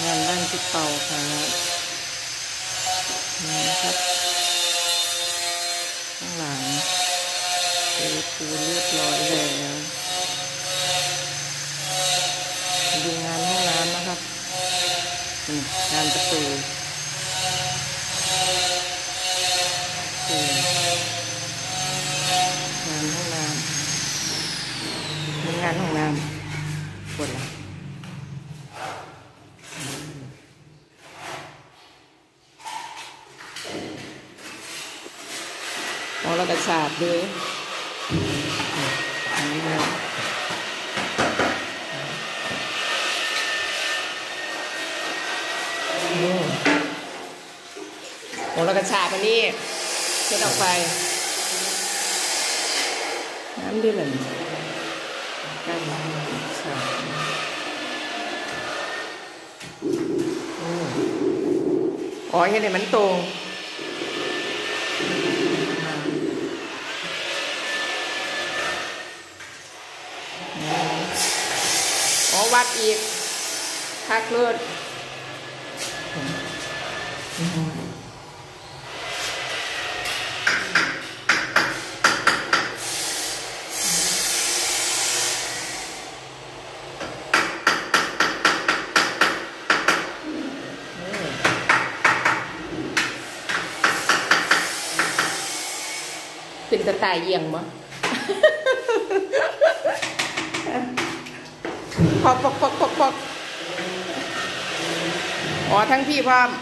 านบ้านพี่เป่าครับนี่ครับข้างหลังปูเรียบร้อยแล้วดูงานห้องน้ำนะครับงานประตูงานห้องน้ำมีงานห้องน้ำปวดหลังเรากระชาบด้วยอันนี้นะเรากระชาบอันนี้เช็ดออกไปน้ำด้วยเลยกันชาบอ๋อเห็นไหมมันตรงวัดอีกทักเลือดเป็นตะตายเยี่ยงมั้งปอกอ๋อทั้งพี่พร้อม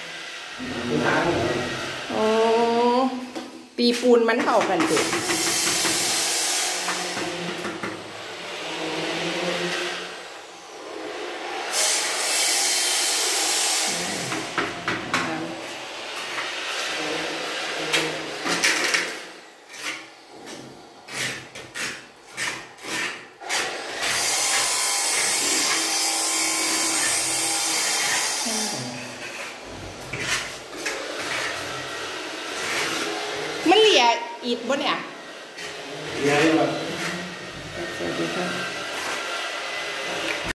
โอ้ตีปูนมันเข้ากันสิมันเหลี่ยอีดบ่เนี่ยเหลี่ยเลยสวัสดีครับ